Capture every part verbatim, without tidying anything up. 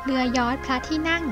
เรือยอชต์พระที่นั่ง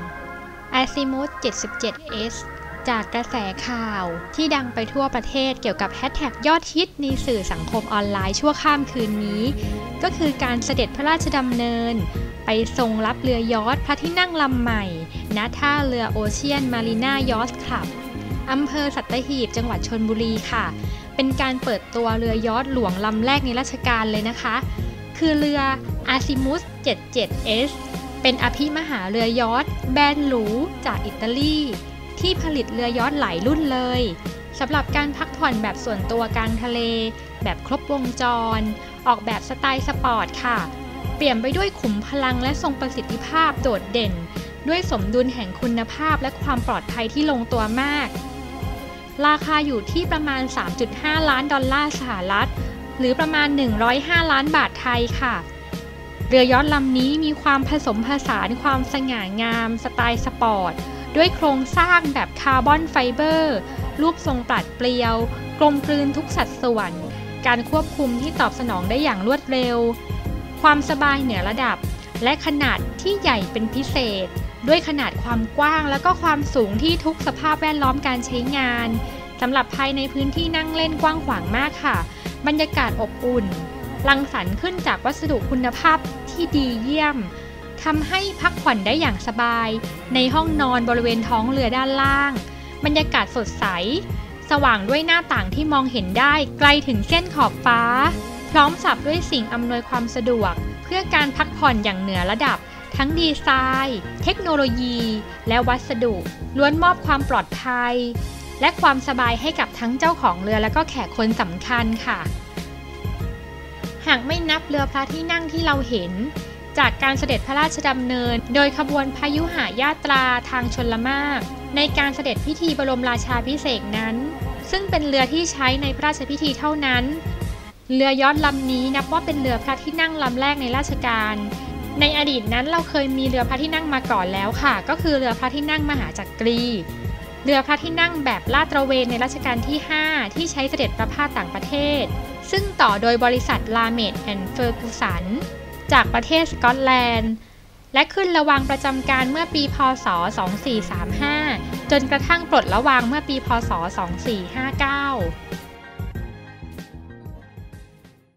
Azimuth เจ็ดสิบเจ็ด เอส จากกระแสข่าวที่ดังไปทั่วประเทศเกี่ยวกับแฮชแท็กยอดฮิตในสื่อสังคมออนไลน์ชั่วข้ามคืนนี้ก็คือการเสด็จพระราชดำเนินไปทรงรับเรือยอชต์พระที่นั่งลำใหม่ณท่าเรือโอเชียนมารีนายอชต์คลับอำเภอสัตหีบจังหวัดชลบุรีค่ะเป็นการเปิดตัวเรือยอชต์หลวงลำแรกในราชการเลยนะคะคือเรือ Azimuth เจ็ดสิบเจ็ด เอส เป็นอภิมหาเรือยอชต์แบรนด์หรูจากอิตาลีที่ผลิตเรือยอชต์หลายรุ่นเลยสำหรับการพักผ่อนแบบส่วนตัวกลางทะเลแบบครบวงจรออกแบบสไตล์สปอร์ตค่ะเปลี่ยนไปด้วยขุมพลังและทรงประสิทธิภาพโดดเด่นด้วยสมดุลแห่งคุณภาพและความปลอดภัยที่ลงตัวมากราคาอยู่ที่ประมาณ สามจุดห้า ล้านดอลลาร์สหรัฐหรือประมาณหนึ่งร้อยห้าล้านบาทไทยค่ะเรือยอชต์ลำนี้มีความผสมผสานความสง่างามสไตล์สปอร์ตด้วยโครงสร้างแบบคาร์บอนไฟเบอร์รูปทรงปราดเปรียวกลมกลืนทุกสัดส่วนการควบคุมที่ตอบสนองได้อย่างรวดเร็วความสบายเหนือระดับและขนาดที่ใหญ่เป็นพิเศษด้วยขนาดความกว้างและก็ความสูงที่ทุกสภาพแวดล้อมการใช้งานสำหรับภายในพื้นที่นั่งเล่นกว้างขวางมากค่ะบรรยากาศอบอุ่นรังสรรค์ขึ้นจากวัสดุคุณภาพที่ดีเยี่ยมทำให้พักผ่อนได้อย่างสบายในห้องนอนบริเวณท้องเรือด้านล่างบรรยากาศสดใสสว่างด้วยหน้าต่างที่มองเห็นได้ไกลถึงเส้นขอบฟ้าพร้อมสับด้วยสิ่งอำนวยความสะดวกเพื่อการพักผ่อนอย่างเหนือระดับทั้งดีไซน์เทคโนโลยีและวัสดุล้วนมอบความปลอดภัยและความสบายให้กับทั้งเจ้าของเรือและก็แขกคนสำคัญค่ะหากไม่นับเรือพระที่นั่งที่เราเห็นจากการเสด็จพระราชดำเนินโดยขบวนพยุหญาตราทางชลมารในการเสด็จพิธีบรมราชาภิเษกนั้นซึ่งเป็นเรือที่ใช้ในพระราชพิธีเท่านั้นเรือยอชต์ลำนี้นับว่าเป็นเรือพระที่นั่งลำแรกในราชการในอดีตนั้นเราเคยมีเรือพระที่นั่งมาก่อนแล้วค่ะก็คือเรือพระที่นั่งมหาจักรีเรือพระที่นั่งแบบลาดตระเวนในรัชกาลที่ห้าที่ใช้เสด็จประพาสต่างประเทศซึ่งต่อโดยบริษัทลาเมดแอนด์เฟอร์กูสันจากประเทศสกอตแลนด์และขึ้นระวางประจำการเมื่อปีพ.ศ. สองพันสี่ร้อยสามสิบห้าจนกระทั่งปลดระวางเมื่อปีพ.ศ. สองพันสี่ร้อยห้าสิบเก้า